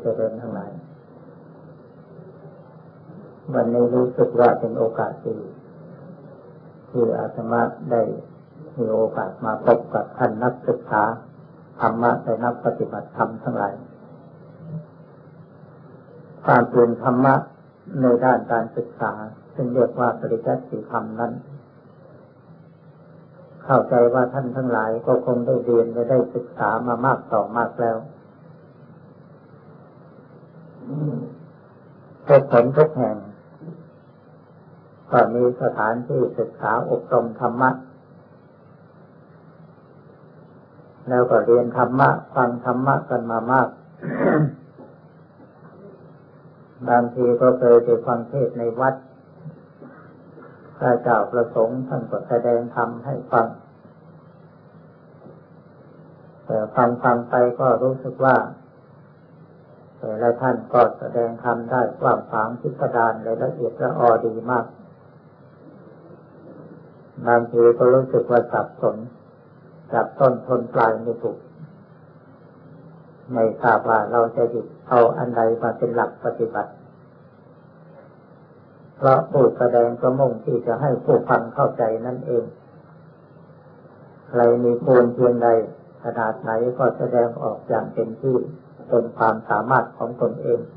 ริญทั้งหลายวันนี้รู้สึกว่าเป็นโอกาสดีที่อาตมาได้มีโอกาสมาพบกับท่านนักศึกษาธรรมะและนักปฏิบัติธรรมทั้งหลายการเรียนธรรมะในด้านการศึกษาซึ่งเรียกว่าปริยัติธรรมนั้นเข้าใจว่าท่านทั้งหลายก็คงได้เรียนและได้ศึกษามามากต่อมากแล้วทุกคนทุกแห่งก็มีสถานที่ศึกษาอบรมธรรมะแล้วก็เรียนธรรมะฟังธรรมะกันมามาก บางทีก็เคยไปฟังเทศน์ในวัดพระเจ้าประสงค์ท่านก็แสดงธรรมให้ฟังแต่ฟังไปก็รู้สึกว่าแต่ละท่านก็แสดงธรรมได้กว้างขวางพิสดารและละเอียดละออดีมากบางทีก็รู้สึกว่าสับสนจับต้นชนปลายไม่ถูกไม่ทราบว่าเราจะหยิบเอาอันใดมาเป็นหลักปฏิบัติเพราะผู้แสดงก็มุ่งที่จะให้ผู้ฟังเข้าใจนั่นเองใครมีภูมิเพียงใดขนาดไหนก็แสดงออกอย่างเต็มที่จนความสามารถของตนเอง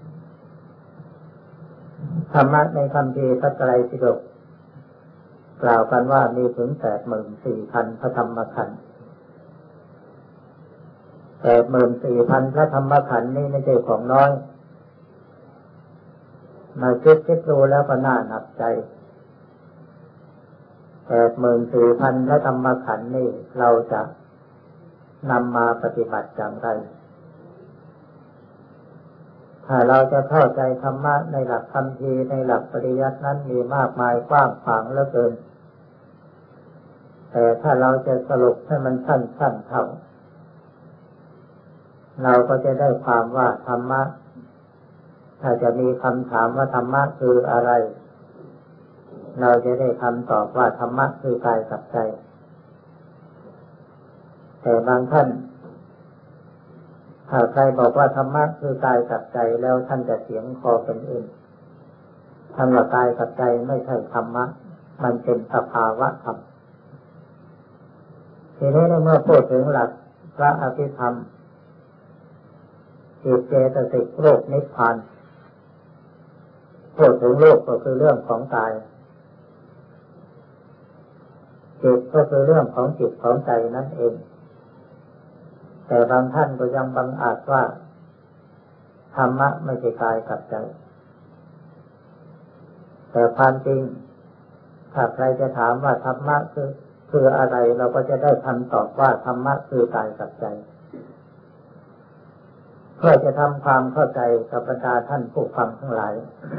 ธรรมะในคัมภีร์พระไตรปิฎกกล่าวกันว่ามีถึง 84,000 พระธรรมขันธ์ 84,000 พระธรรมขันธ์นี่ไม่ใช่ของน้อยมาคิดดูแล้วก็น่าหนักใจ 84,000 พระธรรมขันธ์นี่เราจะนำมาปฏิบัติอย่างไรถ้าเราจะเข้าใจธรรมะในหลักคัมภีร์ในหลักปริยัตินั้นมีมากมายกว้างขวางเหลือเกินแต่ถ้าเราจะสรุปให้มันสั้นๆเท่าเราก็จะได้ความว่าธรรมะถ้าจะมีคำถามว่าธรรมะคืออะไรเราจะได้คำตอบว่าธรรมะคือกายกับใจแต่บางท่านถ้าใครบอกว่าธรรมะคือกายกับใจแล้วท่านจะเสียงคอเป็นอื่นท่านว่ากายกับใจไม่ใช่ธรรมะมันเป็นสภาวะธรรมทีนี้เมื่อพูดถึงหลักพระอภิธรรมจิตเจตสิกโลกนิพพานพูดถึงโลกก็คือเรื่องของกายจิตก็คือเรื่องของจิตของใจนั่นเองแต่บางท่านก็ยังบังอาจว่าธรรมะไม่ใช่กายกับใจแต่ความจริงถ้าใครจะถามว่าธรรมะคืออะไรเราก็จะได้คำตอบว่าธรรมะคือกายกับใจเพื่อจะทำความเข้าใจกับบรรดาท่านผู้ฟังทั้งหลาย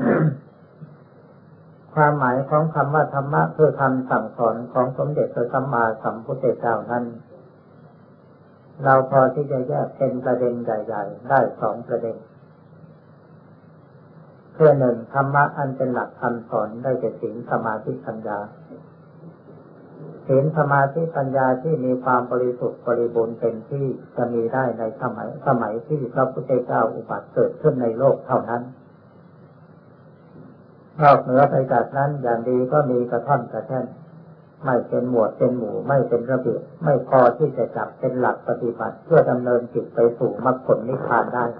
ความหมายของคำว่าธรรมะคือคำสั่งสอนของสมเด็จพระสัมมาสัมพุทธเจ้านั้นเราพอที่จะแยกเป็นประเด็นใหญ่ๆได้2ประเด็นคือหนึ่งธรรมะอันเป็นหลักคำสอนได้แก่ศีลสมาธิปัญญาศีลสมาธิปัญญาที่มีความบริสุทธิ์บริบูรณ์เต็มที่จะมีได้ในสมัยที่พระพุทธเจ้าอุบัติเกิดขึ้นในโลกเท่านั้นนอกเหนือไปจากนั้นอย่างดีก็มีกระท่อนกระแท่นไม่เป็นหมวดเป็นหมู่ไม่เป็นระเบียบไม่พอที่จะจับเป็นหลักปฏิบัติเพื่อดำเนินจิตไปสู่มรรคผลนิพพานได้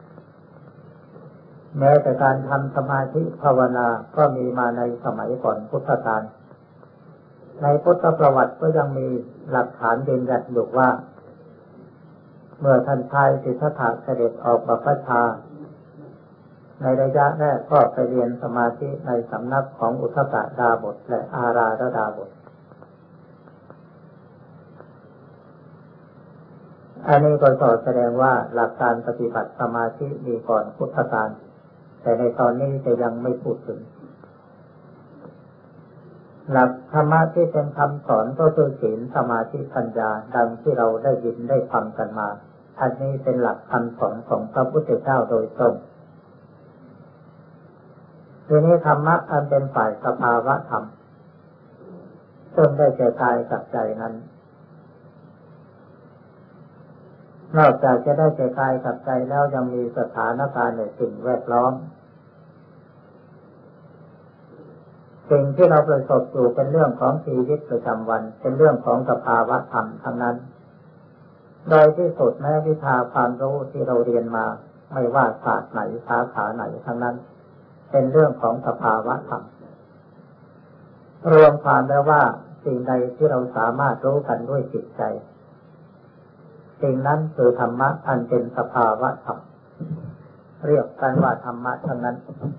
แม้แต่การทำสมาธิภาวนาก็มีมาในสมัยก่อนพุทธกาลในพุทธประวัติก็ยังมีหลักฐานยืนยันอยู่ว่าเมื่อท่านชายสิทธัตถะเสด็จออกบรรพชาในระยะแรกก็ไปเรียนสมาธิในสำนักของอุทกดาบสและอาราธดาบสอันนี้ก็สอดแสดงว่าหลักการปฏิบัติสมาธิมีก่อนพุทธกาลแต่ในตอนนี้จะยังไม่พูดถึงหลักธรรมะที่เป็นคำสอนก็คือศีลสมาธิปัญญาดังที่เราได้ยินได้ฟังกันมาอันนี้เป็นหลักคำสอนของพระพุทธเจ้าโดยตรงทีนี้ธรรมะอันเป็นฝ่ายสภาวะธรรมซึ่งได้แก่กายกับใจนั้นนอกจากจะได้แก่กายกับใจแล้วยังมีสถานการณ์ในสิ่งแวดล้อมสิ่งที่เราประสบอยู่เป็นเรื่องของชีวิตประจำวันเป็นเรื่องของสภาวะธรรมทั้งนั้นโดยที่สุดแม้วิชาความรู้ที่เราเรียนมาไม่ว่าศาสตร์ไหนสาขาไหนทั้งนั้นเป็นเรื่องของสภาวะธรรมรวมความแล้วว่าสิ่งใดที่เราสามารถรู้กันด้วยจิตใจสิ่งนั้นคือธรรมะอันเป็นสภาวะธรรมเรียกกันว่าธรรมะทั้งนั้น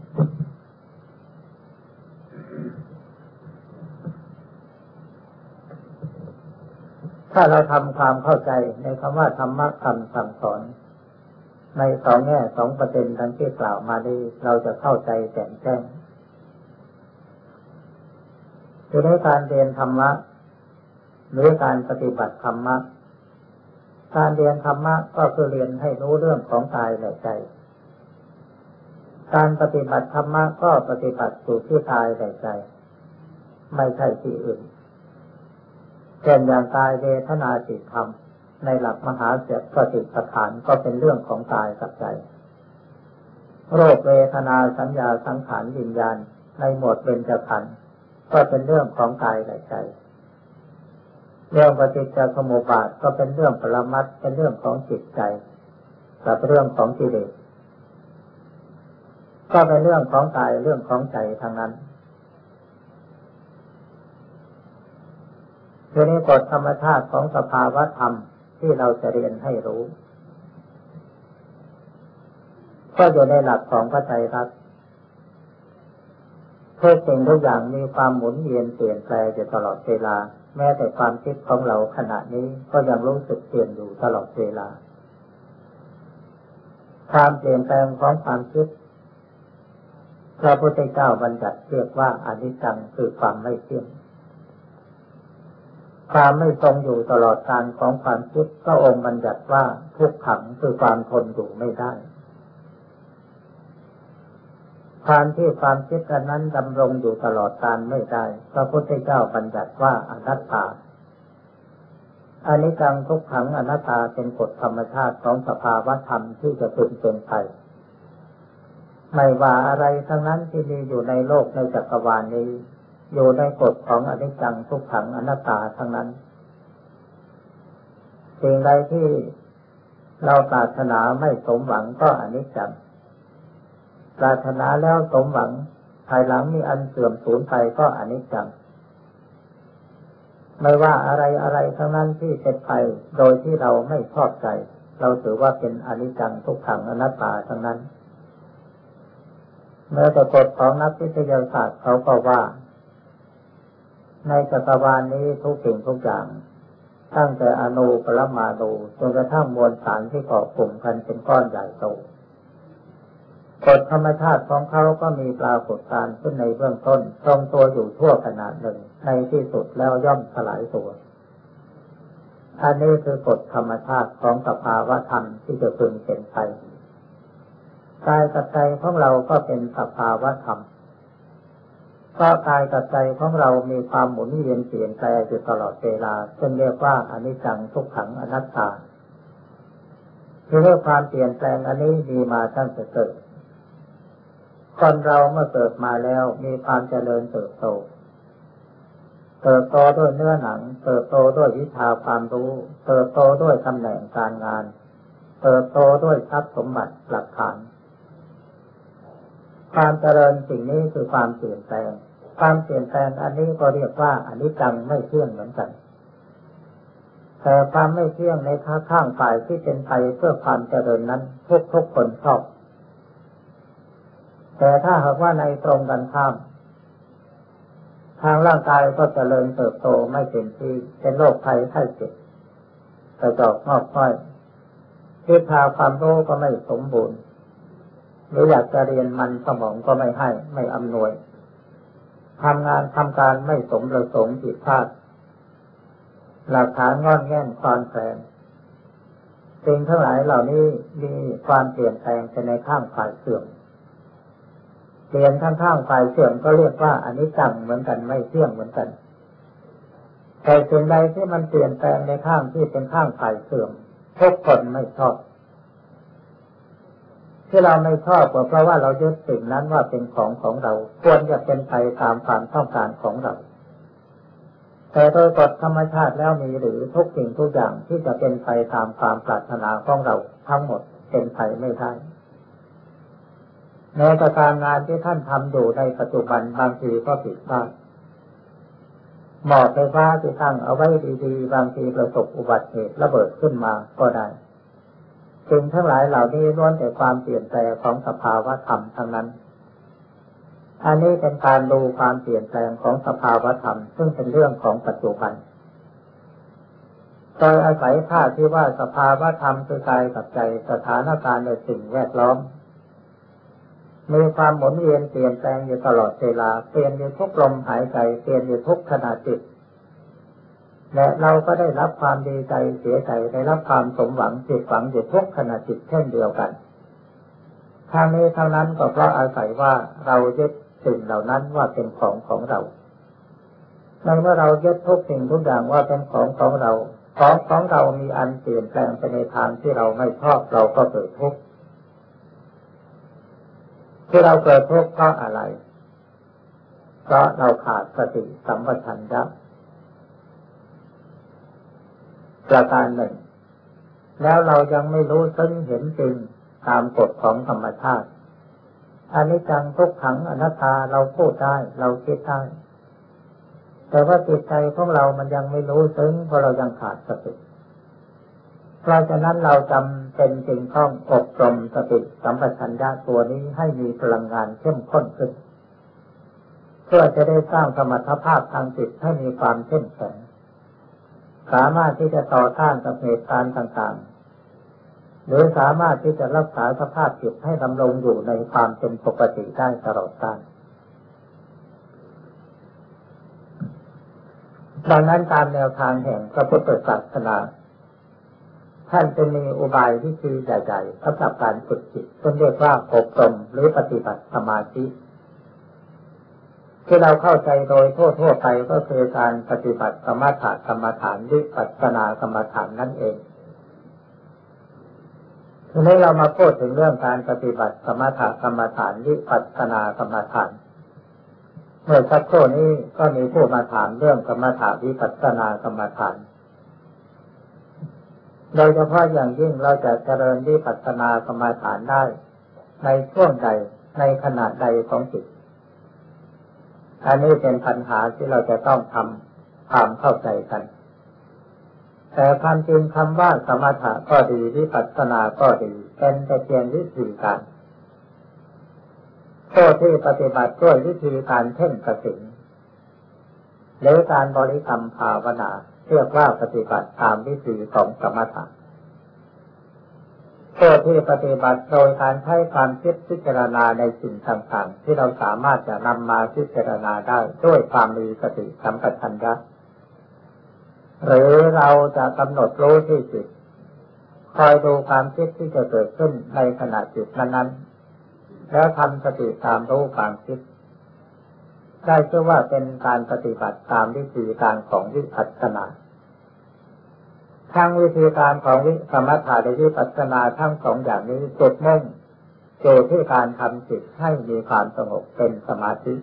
ถ้าเราทำความเข้าใจในคำว่าธรรมะคำสั่งสอนในสองแง่สองประเด็นดังที่กล่าวมานี้เราจะเข้าใจแจ่มแจ้งคือในการเรียนธรรมะหรือการปฏิบัติธรรมะการเรียนธรรมะก็คือเรียนให้รู้เรื่องของกายและใจการปฏิบัติธรรมะก็ปฏิบัติสู่ที่กายและใจไม่ใช่ที่อื่นเช่นอย่างกายเวทนาจิตธรรมในหลักมหาสติปัฏฐานก็เป็นเรื่องของกายกับใจโรคเวทนาสัญญาสังขารวิญญาณในหมวดเบญจขันธ์ก็เป็นเรื่องของกายและใจเรื่องปฏิจจสมุปบาทก็เป็นเรื่องปรมัตถ์เป็นเรื่องของจิตใจกับเรื่องของกิเลสก็เป็นเรื่องของกายเรื่องของใจทั้งนั้นทีนี้กฎธรรมชาติของสภาวะธรรมที่เราจะเรียนให้รู้ก็อยู่ในหลักของพระไตรลักษณ์ทุกสิ่งทุกอย่างมีความหมุนเวียนเปลี่ยนแปลงอยู่ตลอดเวลาแม้แต่ความคิดของเราขณะนี้ก็ยังรู้สึกเปลี่ยนอยู่ตลอดเวลาความเปลี่ยนแปลงของความคิดพระพุทธเจ้าบัญญัติเรียกว่าอนิจจังคือความไม่เที่ยงความไม่ทรงอยู่ตลอดกาลของความคิดพระองค์บัญญัติว่าทุกขังคือความทนอยู่ไม่ได้ความที่ความคิดนั้นดำรงอยู่ตลอดกาลไม่ได้พระพุทธเจ้าบัญญัติว่าอนัตตาอนิจจังทุกขังอนัตตาเป็นกฎธรรมชาติของสภาวะธรรมที่จะพึงเป็นไปไม่ว่าอะไรทั้งนั้นที่มีอยู่ในโลกในจักรวาลนี้อยู่ในกฎของอนิจจังทุกขังอนัตตาทั้งนั้นสิ่งใดที่เราปรารถนาไม่สมหวังก็อนิจจังปรารถนาแล้วสมหวังภายหลังมีอันเสื่อมสูญไปก็อนิจจังไม่ว่าอะไรทั้งนั้นที่เป็นไปโดยที่เราไม่ชอบใจเราถือว่าเป็นอนิจจังทุกขังอนัตตาทั้งนั้นแม้แต่กฎของนักวิทยาศาสตร์เขาก็ว่าในจักรวาลนี้ทุกสิ่งทุกอย่างตั้งแต่อณูปรมาณูจนกระทั่งมวลสารที่เกาะกลุ่มกันเป็นก้อนใหญ่โตกฎธรรมชาติของเขาก็มีปรากฏการณ์ขึ้นในเบื้องต้นทรงตัวอยู่ทั่วขนาดหนึ่งในที่สุดแล้วย่อมสลายตัวอันนี้คือกฎธรรมชาติของสภาวะธรรมที่จะพึงเป็นไปกายกับใจของเราก็เป็นสภาวะธรรมก็กายกับใจของเรามีความหมุนเวียนเปลี่ยนแปลงอยู่ตลอดเวลาซึ่งเรียกว่าอนิจจังทุกขังอนัตตาคือเรื่องความเปลี่ยนแปลงอันนี้มีมาตั้งแต่เกิดคนเราเมื่อเกิดมาแล้วมีความเจริญเติบโตด้วยเนื้อหนังเติบโตด้วยวิชาความรู้เติบโตด้วยตำแหน่งการงานเติบโตด้วยทรัพย์สมบัติหลักฐานความเจริญสิ่งนี้คือความเปลี่ยนแปลงความเปลี่ยนแปลงอันนี้ก็เรียกว่าอนิจจังไม่เที่ยงเหมือนกันแต่ความไม่เที่ยงในข้างฝ่ายที่เป็นไปเพื่อความเจริญนั้นทุกคนชอบแต่ถ้าหากว่าในตรงกันข้ามทางร่างกายก็เจริญเติบโตไม่เต็มที่เป็นโรคภัยไข้เจ็บกระจอกงอกง่อยวิชาความรู้ก็ไม่สมบูรณ์หรืออยากจะเรียนมันสมองก็ไม่ให้ไม่อำนวยทำงานทำการไม่สมประสงค์ผิดพลาดหลักฐานงอนแง่นคลอนแคลนสิ่งทั้งหลายเหล่านี้มีความเปลี่ยนแปลงในข้างฝ่ายเสื่อมเปลี่ยนข้างฝ่ายเสื่อมก็เรียกว่าอนิจจังเหมือนกันไม่เที่ยงเหมือนกันแต่สิ่งใดที่มันเปลี่ยนแปลงในข้างที่เป็นข้างฝ่ายเสื่อมทุกคนไม่ชอบที่เราไม่ชอบก็เพราะว่าเรายึดสิ่งนั้นว่าเป็นของเราควรจะเป็นไปตามความต้องการของเราแต่โดยกฎธรรมชาติแล้วมีหรือทุกสิ่งทุกอย่างที่จะเป็นไปตามความปรารถนาของเราทั้งหมดเป็นไปไม่ได้แม้แต่การงานที่ท่านทำอยู่ในปัจจุบันบางทีก็ผิดพลาดหม้อไฟฟ้าที่ตั้งเอาไว้ดีๆบางทีประสบอุบัติเหตุระเบิดขึ้นมาก็ได้สิ่งทั้งหลายเหล่านี้ล้วนแต่ความเปลี่ยนแปลงของสภาวะธรรมทั้งนั้นอันนี้เป็นการดูความเปลี่ยนแปลงของสภาวะธรรมซึ่งเป็นเรื่องของปัจจุบันโดยอาศัยท่าที่ว่าสภาวะธรรมคือกายกับใจสถานการณ์ในสิ่งแวดล้อมมีความหมุนเวียนเปลี่ยนแปลงอยู่ตลอดเวลาเปลี่ยนอยู่ทุกลมหายใจเปลี่ยนอยู่ทุกขณะจิตและเราก็ได้รับความดีใจเสียใจได้รับความสมหวังผิดหวังอยู่ทุกขณะจิตเช่นเดียวกันทางนี้เท่านั้นก็เพราะอาศัยว่าเรายึดสิ่งเหล่านั้นว่าเป็นของเราในเมื่อเรายึดทุกสิ่งทุกอย่างว่าเป็นของเราของเรามีอันเปลี่ยนแปลงไปในทางที่เราไม่ชอบเราก็เกิดทุกข์ที่เราเกิดทุกข์เพราะอะไรเพราะเราขาดสติสัมปชัญญะประการหนึ่งแล้วเรายังไม่รู้ซึ้งเห็นจริงตามกฎของธรรมชาติอนิจจังทุกขังอนัตตาเราพูดได้เราคิดได้แต่ว่าจิตใจของเรามันยังไม่รู้ซึ้งเพราะเรายังขาดสติเพราะฉะนั้นเราจำเป็นจริงต้องอบรมสติสัมปชัญญะตัวนี้ให้มีพลังงานเข้มข้นขึ้นเพื่อจะได้สร้างสมรรถภาพทางจิตให้มีความเข้มแข็งสามารถที่จะต่อต้านกับเหตุการณ์ต่างๆหรือสามารถที่จะรักษาสภาพจิตให้ดำรงอยู่ในความเป็นปกติได้ตลอดกาลดังนั้นตามแนวทางแห่งพระพุทธศาสนาท่านจะมีอุบายวิธีใหญ่ๆสำหรับการฝึกจิตซึ่งเรียกว่าอบรมหรือปฏิบัติสมาธิที่เราเข้าใจโดยทั่วๆไปก็คือการปฏิบัติสมถะกรรมฐานวิปัสสนากรรมฐานนั่นเองทีนี้เรามาพูดถึงเรื่องการปฏิบัติสมถะกรรมฐานวิปัสสนากรรมฐานเมื่อสักครู่นี้ก็มีผู้มาถามเรื่องกรรมฐานวิปัสสนากรรมฐานโดยเฉพาะอย่างยิ่งเราจะเจริญวิปัสสนากรรมฐานได้ในช่วงใดในขณะใดของจิตอันนี้เป็นปัญหาที่เราจะต้องทำความเข้าใจกันแต่ความจริงคำว่าสมถะก็ดีวิปัสสนาก็ดีเป็นแต่เพียงวิธีการผู้ที่ปฏิบัติด้วยวิธีการเพ่งกสิณหรือการบริกรรมภาวนาเรียกว่าปฏิบัติตามวิธีของสมถะผู้ที่ปฏิบัติโดยการใช้ความคิดพิจารณาในสิ่งต่างๆที่เราสามารถจะนำมาพิจารณาได้ด้วยความมีสติสัมปชัญญะหรือเราจะกำหนดรู้ที่จิตคอยดูความคิดที่จะเกิดขึ้นในขณะจิตนั้นๆแล้วทำสติตามรู้ความคิดได้ชื่อว่าเป็นการปฏิบัติตามวิธีการของวิปัสสนาทั้งวิธีการของสมถะและวิปัสสนาทั้งสองอย่างนี้จุดมุ่งอยู่ที่การทำจิตให้มีความสงบเป็นสมาธิ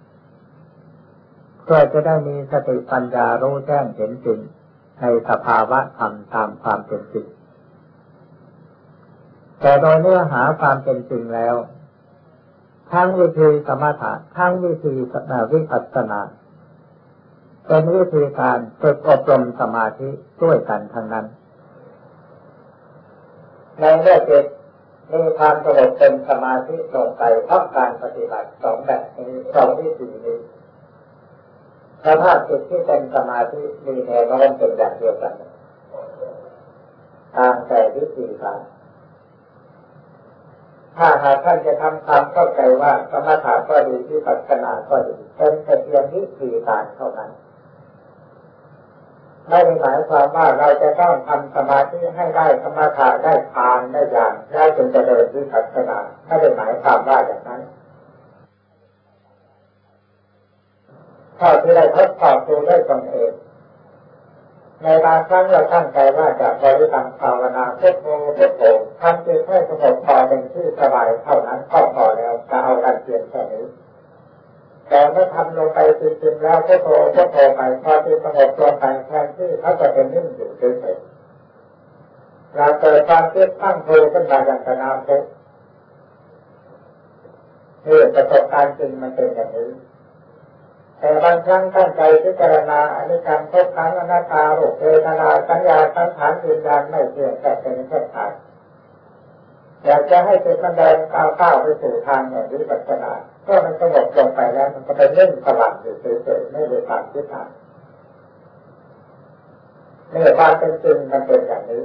เพื่อจะได้มีสติปัญญารู้แจ้งเห็นจริงในสภาวะธรรมตามความเป็นจริงแต่โดยเนื้อหาความเป็นจริงแล้วทั้งวิธีสมถะทั้งวิธีวิปัสสนาเป็นวิธีการฝึกอบรมสมาธิด้วยกันทั้งนั้นในเมื่อจิตมีความสงบเป็นสมาธิลงไปเพราะการปฏิบัติสองแบบนี้สองวิธีนี้สภาพจิตที่เป็นสมาธิมีแนวโน้มเป็นแบบเดียวกันทางแต่วิธีการถ้าหากท่านจะทำความเข้าใจว่าสมถะก็ดีวิปัสสนาก็ดีเป็นแต่เพียงวิธีการเท่านั้นไม่ได้หมายความว่าเราจะต้องทำสมาธิให้ได้สมถะได้ฌานได้ญาณแล้วจึงจะเดินวิปัสสนาไม่ได้หมายความว่าอย่างนั้นถ้าที่ได้ทดสอบดูได้ตนเองในบางครั้งเราตั้งใจว่าจะบริกรรมภาวนาพุทโธพุทโธทำจิตให้สงบพอเป็นที่สบายเท่านั้นก็พอแล้วจะเอาการเพียงแค่นี้แต่เมื่อทำลงไปจริงๆแล้วพุทโธพุทโธไปพอจิตสงบลงไปแทนที่เขาจะเป็นนิ่งอยู่เฉยๆเราเกิดความคิดตั้งโธขึ้นมาอย่างกระน้ำพุนี่ประสบการณ์จริงมันเป็นอย่างนี้แต่บางครั้งตั้งใจพิจารณาอนิจจังทุกขังอนัตตารูปเวทนาสัญญาสังขารวิญญาณไม่เที่ยงแต่เป็นแค่ธาตุอยากจะให้จิตมันเดินก้าวไปสู่ทางอย่างวิปัสสนาก็มันสงบลงไปแล้วมันก็ไปเล่นสว่างอยู่เฉยๆไม่ได้ตามทิศทางนี่ความเป็นจริงมันเป็นอย่างนี้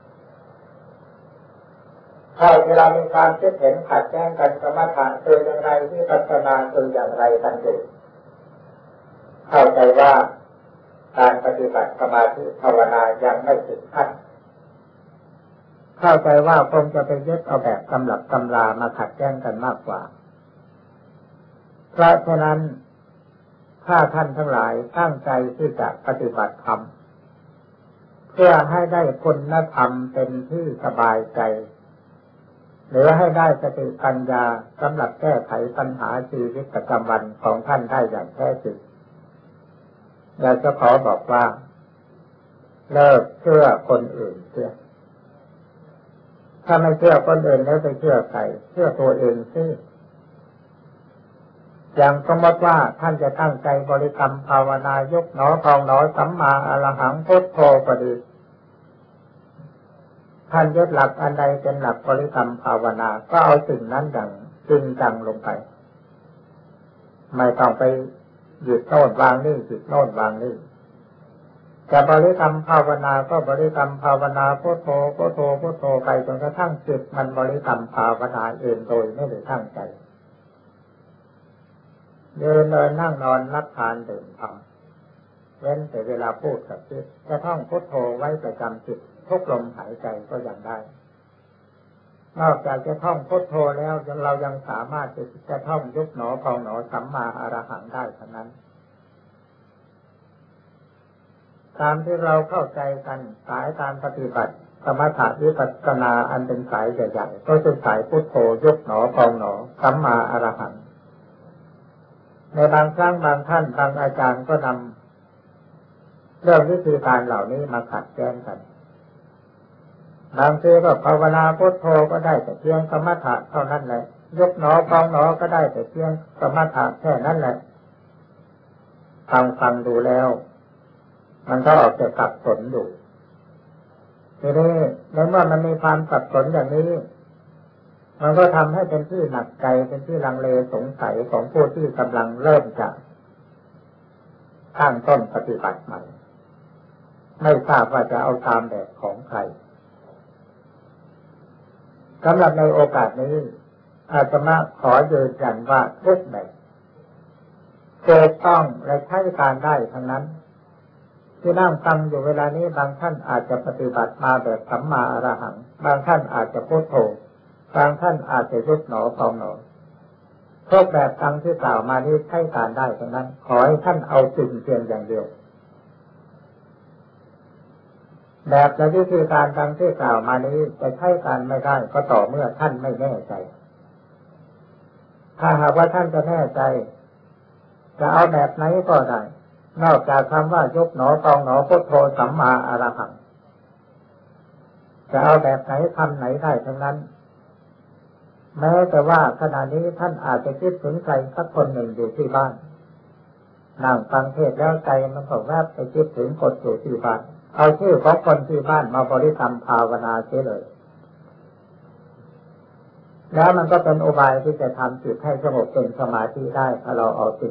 ถ้าเวลามีความคิดเห็นขัดแย้งกันสมถะคืออย่างไรวิปัสสนาคืออย่างไรกันอยู่เข้าใจว่าการปฏิบัติสมาธิภาวนายังไม่ถึงขั้นเข้าใจว่าคงจะไปยึดเอาแบบตำรับตำรามาขัดแย้งกันมากกว่าเพราะฉะนั้นถ้าท่านทั้งหลายตั้งใจที่จะปฏิบัติธรรมเพื่อให้ได้คุณธรรมเป็นที่สบายใจหรือให้ได้สติปัญญาสำหรับแก้ไขปัญหาชีวิตประจำวันของท่านได้อย่างแท้จริงอยากจะขอบอกว่าเลิกเชื่อคนอื่นเสียถ้าไม่เชื่อคนอื่นแล้วไปเชื่อใครเชื่อตัวเองสิอย่างสมมติว่าท่านจะตั้งใจบริกรรมภาวนายกหนอพองหนอสัมมาอรหังพุทโธก็ดีท่านยึดหลักอันใดเป็นหลักบริกรรมภาวนาก็เอาสิ่งนั้นอย่างจริงจังลงไปไม่ต้องไปหยุดโน่นวางนี่หยุดโน่นวางนี่จะบริกรรมภาวนาก็บริกรรมภาวนาพุทโธพุทโธพุทโธไปจนกระทั่งจิตมันบริกรรมภาวนาเองโดยไม่ได้ตั้งใจเดินนั่งนอนรับทานดื่มทำเว้นแต่เวลาพูดกับจิตจะท่องพุทโธไว้ประจำจิตทุกลมหายใจก็ยังได้นอกจากจะท่องพุทโธแล้วเรายังสามารถจะท่องยุบหนอพองหนอสัมมาอรหังได้เท่านั้นตามที่เราเข้าใจกันสายการปฏิบัติสมถะวิปัสสนาอันเป็นสายใหญ่ๆก็คือสายพุทโธยุบหนอพองหนอสัมมาอรหังในบางครั้งบางท่านบางอาจารย์ก็นำเรื่องวิธีการเหล่านี้มาขัดแย้งกันบางทีก็ภาวนาพุทโธก็ได้แต่เพียงสมถะเท่านั้นแหละยกหนอพองหนอก็ได้แต่เพียงสมถะแค่นั้นแหละฟังดูแล้วมันก็ออกจะสับสนอยู่ทีนี้ในเมื่อมันมีความสับสนอย่างนี้มันก็ทำให้เป็นที่หนักใจเป็นที่ลังเลสงสัยของผู้ที่กำลังเริ่มจะตั้งต้นปฏิบัติใหม่ไม่ทราบว่าจะเอาตามแบบของใครสำหรับในโอกาสนี้อาตมาขอยืนยันว่าทุกแบบถูกต้องและใช้การได้ทั้งนั้นที่นั่งฟังอยู่เวลานี้บางท่านอาจจะปฏิบัติมาแบบสัมมาอรหังบางท่านอาจจะพุทโธบางท่านอาจจะยุบหนอพองหนอทุกแบบทั้งที่กล่าวมานี้ใช้การได้ทั้งนั้นขอให้ท่านเอาจริงเพียงอย่างเดียวแบบและวิธีการดังที่กล่าวมานี้จะใช้การไม่ได้ก็ต่อเมื่อท่านไม่แน่ใจถ้าหากว่าท่านจะแน่ใจจะเอาแบบไหนก็ได้นอกจากคำว่ายกหนอพองหนอพุทโธสัมมาอรหังจะเอาแบบไหนคำไหนได้ทั้งนั้นแม้แต่ว่าขณะนี้ท่านอาจจะคิดถึงใครสักคนหนึ่งอยู่ที่บ้านนั่งฟังเทศน์แล้วใจมันก็แวบไปคิดถึงคนอยู่ที่บ้านเอาชื่อของคนที่บ้านมาบริกรรมภาวนาเสียเลยแล้วมันก็เป็นอุบายที่จะทำจิตให้สงบเป็นสมาธิได้ถ้าเราเอาจริง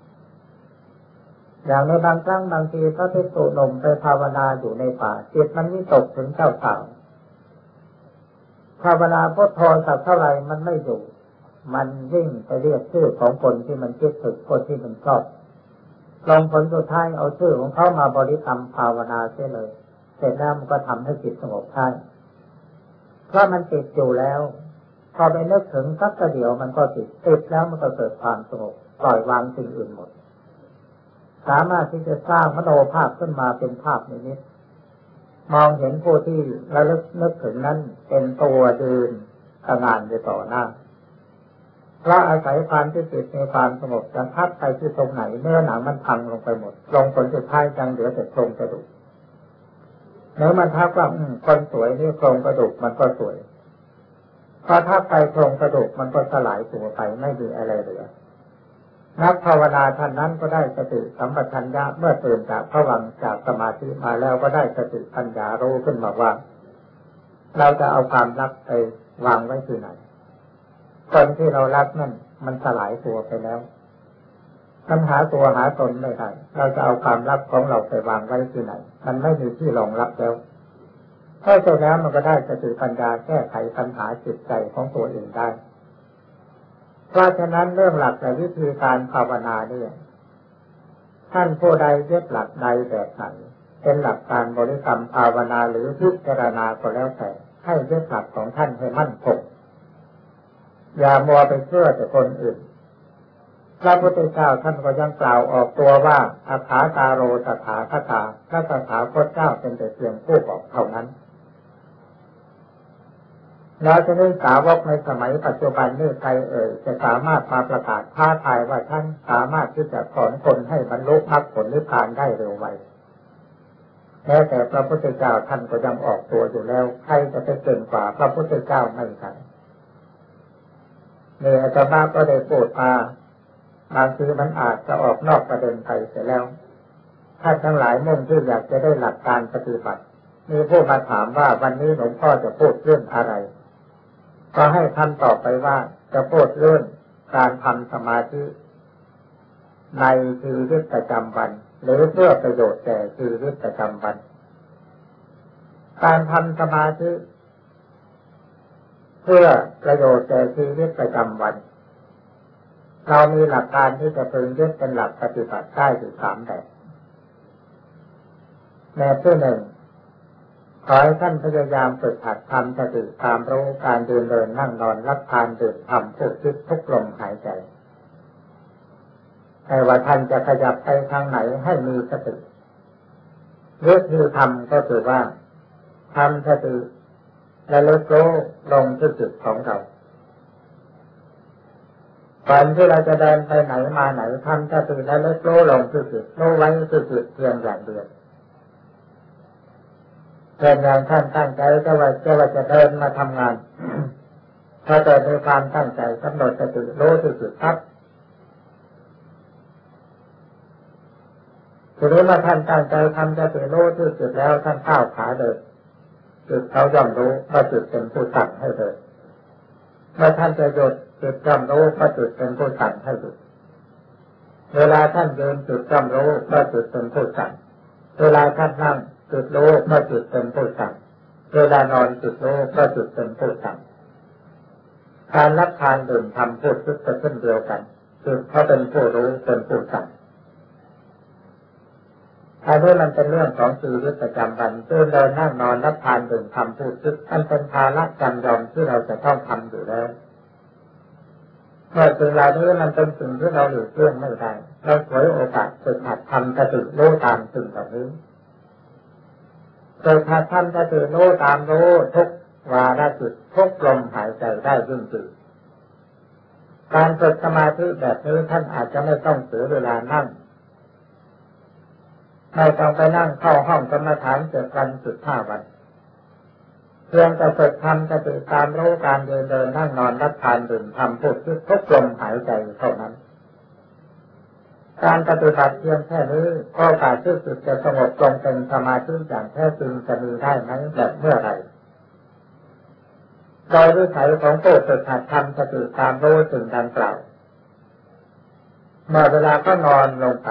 อย่างในบางครั้งบางทีพระภิกษุหนุ่มไปภาวนาอยู่ในป่าจิตมันวิตกถึงเจ้าสาวภาวนาพุทโธสักเท่าไหร่มันไม่อยู่มันวิ่งไปเรียกชื่อของคนที่มันคิดถึงคนที่มันชอบลงผลสุดท้ายเอาชื่อของเขามาบริกรรมภาวนาเสียเลยเสร็จแล้วมันก็ทำให้จิตสงบได้เพราะมันติดอยู่แล้วพอไปนึกถึงสักเดียวมันก็ติดแล้วมันก็เกิดความสงบปล่อยวางสิ่งอื่นหมดสามารถที่จะสร้างมโนภาพขึ้นมาเป็นภาพนิมิตมองเห็นผู้ที่ระลึกนึกถึงนั้นเป็นตัวยืนทำงานอยู่ต่อหน้าเพราะอาศัยความที่จิตมีความสงบจะทับไปที่ตรงไหนเนื้อหนังมันพังลงไปหมดลงผลสุดท้ายจังเหลือแต่โครงกระดูกเนื้อมันทับว่าคนสวยนี่โครงกระดูกมันก็สวยพอทับไปโครงกระดูกมันก็สลายตัวไปไม่มีอะไรเหลือนักภาวนาท่านนั้นก็ได้สติสัมปชัญญะเมื่อตื่นจากภวังค์จากสมาธิมาแล้วก็ได้สติปัญญารู้ขึ้นมาว่าเราจะเอาความรักไปวางไว้ที่ไหนคนที่เรารักนั่นมันสลายตัวไปแล้วมันหาตัวหาตนไม่ได้เราจะเอาความรักของเราไปวางไว้ที่ไหนมันไม่มีที่รองรับแล้วถ้าเสร็จแล้วมันก็ได้สติปัญญาแก้ไขปัญหาจิตใจของตัวเองได้เพราะฉะนั้นเรื่องหลักและวิธีการภาวนาเนี่ยท่านผู้ใดยึดหลักใดแบบไหนเป็นหลักการบริกรรมภาวนาหรือพิจารณาก็แล้วแต่ให้ยึดหลักของท่านให้มั่นคงอย่ามัวไปเชื่อแต่คนอื่นพระพุทธเจ้าท่านก็ยังกล่าวออกตัวว่าอัฏฐาตาโรตถาคตาพระตถาคตเจ้าเป็นแต่เพียงผู้บอกเท่านั้นแล้วจะได้สาวกในสมัยปัจจุบันนี้ใครจะสามารถมาประกาศท้าทายว่าท่านสามารถที่จะสอนคนให้บรรลุมรรคผลนิพพานได้เร็วไวแม้แต่พระพุทธเจ้าท่านก็ยังออกตัวอยู่แล้วใครจะไปเก่งกว่าพระพุทธเจ้าไม่ใช่เนี่ยอาจารย์ก็ได้พูดมาบางทีมันอาจจะออกนอกประเด็นไปเสียแล้วท่านทั้งหลายมุ่งที่อยากจะได้หลักการปฏิบัติมีผู้มาถามว่าวันนี้หลวงพ่อจะพูดเรื่องอะไรก็ให้ท่านตอบไปว่าจะพูดเรื่องการทำสมาธิในชีวิตประจำวันหรือเพื่อประโยชน์แก่ชีวิตประจำวันการทำสมาธิเพื่อประโยชน์แก่ชีวิตประจำวันเรามีหลักการที่จะพึงยึดเป็นหลักปฏิบัติได้อยู่3แบบแบบที่1ขอให้ท่านพยายามฝึกหัดทำสติตามรู้การเดินนั่งนอนรับทานดื่มทำพูดคิดทุกลมหายใจไม่ว่าท่านจะขยับไปทางไหนให้มีสติวิธีทำก็คือว่าทำสติและระลึกรู้ลงที่จิตของเราก่อนที่เราจะเดินไปไหนมาไหนทำสติและระลึกรู้ลงที่จิตรู้ไว้ที่จิตเพียงอย่างเดียวเช่นอย่างท่านตั้งใจว่าจะเดินมาทำงานถ้าเกิดมีความตั้งใจกำหนดสติรู้ที่จิตครับทีนี้เมื่อท่านตั้งใจทำสติรู้ที่จิตแล้วท่านก้าวขาเดินจิตเขาย่อมรู้ว่าจิตเป็นผู้สั่งให้เดินเมื่อท่านจะหยุดจิตย่อมรู้ว่าจิตเป็นผู้สั่งให้หยุดเวลาท่านยืนจิตย่อมรู้ว่าจิตเป็นผู้สั่งเวลาท่านนั่งจิตรู้ว่าจิตเป็นผู้สั่งเวลานอนจิตรู้ว่าจิตเป็นผู้สั่งการรับทานดื่มทำพูดคิดเป็นเช่นเดียวกันจิตเขาเป็นผู้รู้เป็นผู้สั่งอันนี้มันเป็นเรื่องของชีวิตประจำวันเดินนั่งนอนรับทานดื่มทำพูดคิดมันเป็นภาระจำยอมที่เราจะต้องทำอยู่แล้วเมื่อสิ่งเหล่านี้มันเป็นสิ่งที่เราหลีกเลี่ยงไม่ได้เราฉวยโอกาสฝึกหัดทำสติรู้ตามสิ่งเหล่านี้ฝึกหัดทำสติรู้ตามรู้ทุกวาระจิตทุกลมหายใจได้ยิ่งดีการฝึกสมาธิแบบนี้ท่านอาจจะไม่ต้องเสียเวลานั่งไม่ต้องไปนั่งเข้าห้องกรรมฐาน7 วัน15 วันเพียงแต่ฝึกทำสติตามรู้การเดินนั่งนอนรับทานดื่มทำพูดคิดทุกลมหายใจเท่านั้นการปฏิบัติเพียงแค่นี้โอกาสที่จิตจะสงบลงเป็นสมาธิอย่างแท้จริงจะมีได้ไหมและเมื่อไรโดยวิสัยของผู้ฝึกหัดทำสติตามรู้สิ่งดังกล่าวเมื่อเวลาก็นอนลงไป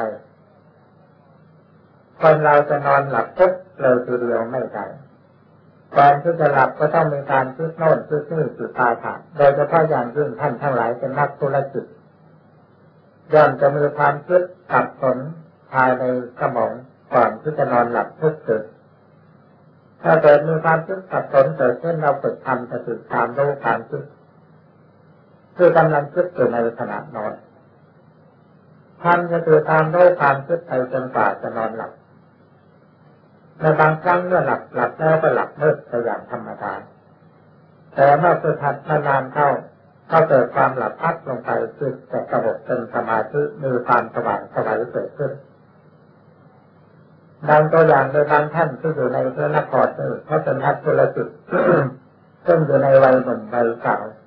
คนเราจะนอนหลับปุ๊บเลยทีเดียวไม่ได้ก่อนที่จะหลับก็ต้องมีการคิดโน่นคิดนี่คิดตาถามโดยเฉพาะอย่างยิ่งท่านทั้งหลายเป็นนักธุรกิจย่อมจะมีความคิดสับสนภายในสมองก่อนที่จะนอนหลับทุกคืนถ้าเกิดมีความคิดสับสนเกิดขึ้นเราฝึกทำสติตามรู้ความคิดคือกำลังคิดอยู่ในขณะนอนทำสติตามรู้ความคิดไปจนกว่าจะนอนหลับในบางครั้งเมื่อหลับแล้วก็หลับมืดไปอย่างธรรมดาแต่เมื่อฝึกหัดนานๆเข้าเกิดความหลับพักลงไปจิตจะสงบเป็นสมาธิมีความสว่างไสวเกิดขึ้นดังตัวอย่างโดยบางท่านที่อยู่ในพระนครเขาเป็นนักธุรกิจ ซึ่งอยู่ในวัยหนุ่มวัยสาว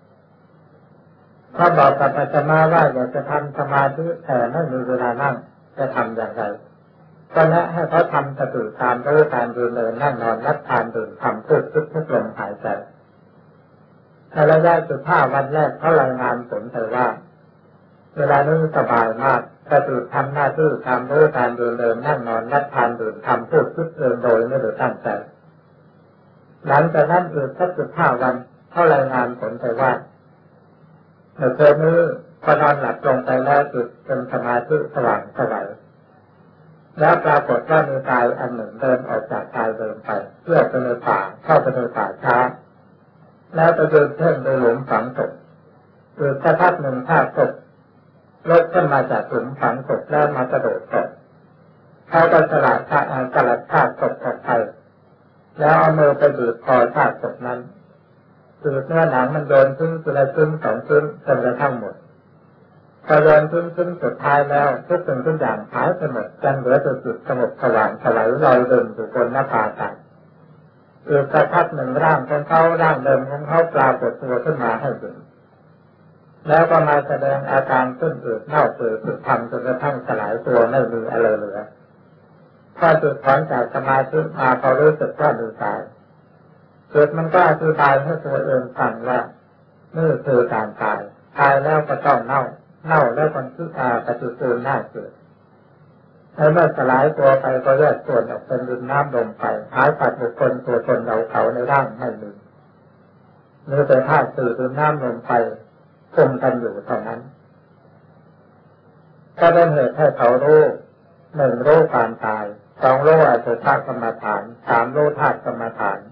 เขาบอกกับอาตมาว่าอยากจะทำสมาธิแต่ไม่มีเวลานั่งจะทำอย่างไรก็แนะให้เขาทำสติตามรู้การยืนเดินนั่งนอนรับทานดื่มทำพูดคิดทุกลมหายใจในระยะ15 วันแรกเขารายงานผลแต่ว่าเวลานี้สบายมากสติทำหน้าที่ตามรู้การยืนเดินนั่งนอนรับทานดื่มทำพูดคิดเองโดยไม่ได้ตั้งใจหลังจากนั้นอีกสัก15 วันเขารายงานผลแต่ว่าในคืนนี้พอนอนหลับลงไปแล้วจิตเป็นสมาธิสว่างไสวแล้วปรากฏว่ามีกายอันหนึ่งเดินออกจากกายเดินไปเพื่อไปในป่าเข้าไปในป่าช้าแล้วไปเดินเพ่งในหลุมฝังศพอีกสักพักหนึ่งธาตุศพลดขึ้นมาจากหลุมฝังศพแล้วมากระโดดตกเขาก็สลัดธาตุศพออกไปแล้วเอามือไปบีบคอธาตุศพนั้นคือเนื้อหนังมันโยนขึ้นทีละชิ้น2 ชิ้นจนกระทั่งหมดพอโยนชิ้นสุดท้ายแล้วทุกสิ่งทุกอย่างหายไปหมดจนเหลือแต่จิตสงบสว่างไสวลอยเดินอยู่บนหน้าผาต่างอีกสักพักหนึ่งร่างเดิมของเขาปรากฏตัวขึ้นมาให้เห็นแล้วก็มาแสดงอาการขึ้นอืดเน่าเปื่อยผุพังจนกระทั่งสลายตัวไม่มีอะไรเหลือพอจิตถอนจากสมาธิมาเขารู้สึกว่ามีกายจิตมันก็อธิบายให้ตัวเองฟังว่านี่คือการตายแล้วก็ต้องเน่าแล้วคนที่ปฏิกูลน่าเกิดเมื่อสลายตัวไปก็แยกส่วนออกเป็นดินน้ำลมไปหายจากบุคคลตัวตนเราเขาในร่างไม่มีแต่ธาตุสี่ดินน้ำลมไปคุมกันอยู่เท่านั้นก็เป็นเหตุให้เขารู้1รู้การตาย2รู้อสุภกรรมฐาน3รู้ธาตุกรรมฐาน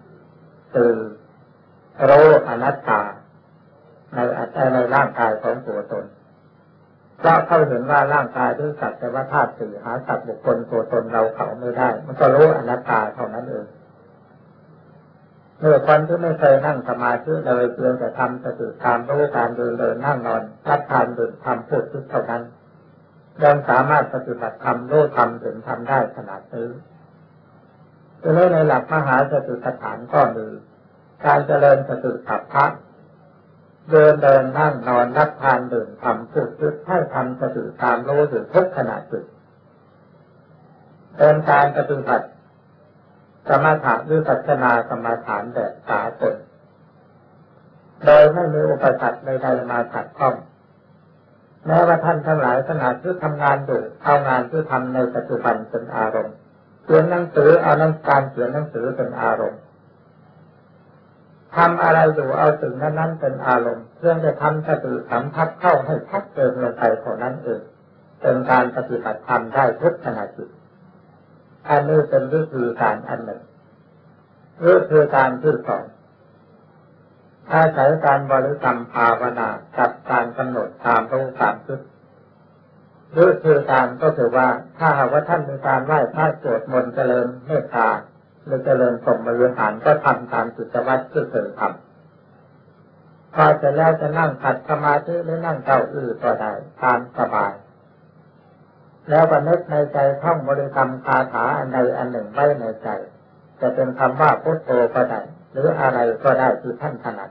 4รู้อนัตตาในร่างกายของตัวตนเพราะเขาเห็นว่าร่างกายที่สักแต่ว่าธาตุสี่หาสัตว์บุคคลตัวตนเราเขาไม่ได้มันก็รู้อนัตตาเท่านั้นเองเมื่อคนที่ไม่เคยนั่งสมาธิเลยเพียงแต่ทำสติตามรู้การเดินนั่งนอนรับทานดื่มทำพูดคิดเท่านั้นยังสามารถปฏิบัติธรรมรู้ธรรมถึงทำได้ขนาดนี้ดังนั้นในหลักมหาสติปัฏฐานก็มีการเจริญสติปัฏฐานเดินนั่งนอนรับทานดื่มทำพูดคิดให้ทำสติตามรู้อยู่ทุกขณะจิตเป็นการปฏิบัติสมถะวิปัสสนากรรมฐานแบบสากลโดยไม่มีอุปสรรคใดๆมาขัดข้องแม้ว่าท่านทั้งหลายขณะที่ทำงานอยู่เอางานที่ทำในปัจจุบันเป็นอารมณ์เขียนหนังสือเอาการเขียนหนังสือเป็นอารมณ์ทำอะไรอยู่เอาสิ่งนั้นเป็นอารมณ์เพื่อจะทำสติสัมผัสเข้าให้ชัดเจนลงไปเท่านั้นเองเป็นการปฏิบัติธรรมได้ทุกขณะจิตอันนี้เป็นวิธีการอันหนึ่งวิธีการที่สองอาศัยการบริกรรมภาวนาจับการกำหนดตามรู้ตามคิดวิธีการก็คือว่าถ้าหากว่าท่านมีการไหว้พระสวดมนต์เจริญเมตตาหรือเจริญสมบริหารก็ทำตามกิจวัตรที่เคยทำพอเสร็จแล้วจะนั่งขัดสมาธิหรือนั่งเก้าอี้ก็ได้ตามสบายแล้วก็นึกในใจท่องบริกรรมคาถาอันใดอันหนึ่งไว้ในใจจะเป็นคำว่าพุทโธก็ได้หรืออะไรก็ได้ที่ท่านถนัด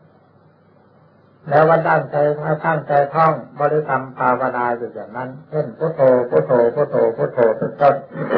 แล้ววันตั้งใจท่องบริกรรมภาวนาอยู่อย่างนั้นเช่นพุทโธพุทโธพุทโธพุทโธเป็นต้น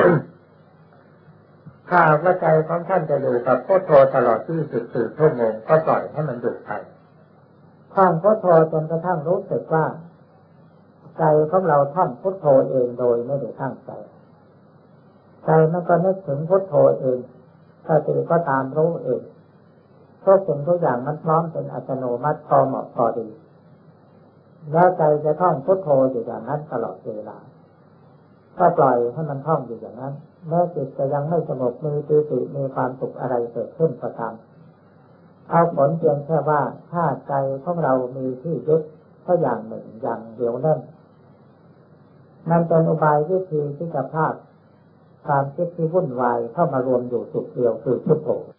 ถ้าว่าใจของท่านจะอยู่กับพุทโธตลอด24 ชั่วโมงก็ปล่อยให้มันอยู่ไปท่องพุทโธจนกระทั่งรู้สึกว่าใจของเราท่องพุทโธเองโดยไม่ได้ตั้งใจใจมันก็นึกถึงพุทโธเองสติก็ตามรู้เองทุกสิ่งทุกอย่างมันพร้อมเป็นอัตโนมัติพอเหมาะพอดีแล้วใจจะท่องพุทโธอยู่อย่างนั้นตลอดเวลาถ้าปล่อยให้มันท่องอยู่อย่างนั้นแม้จิตจะยังไม่สงบมีปีติมีความสุขอะไรเกิดขึ้นก็ตามเอาผลเพียงแค่ว่าถ้าใจของเรามีที่ยึดก็อย่างหนึ่งอย่างเดียวนั่นมันเป็นอุบายวิธีที่จะพความคิดที่วุ่นวายเข้ามารวมอยู่จุดเดียวคือพุทโธ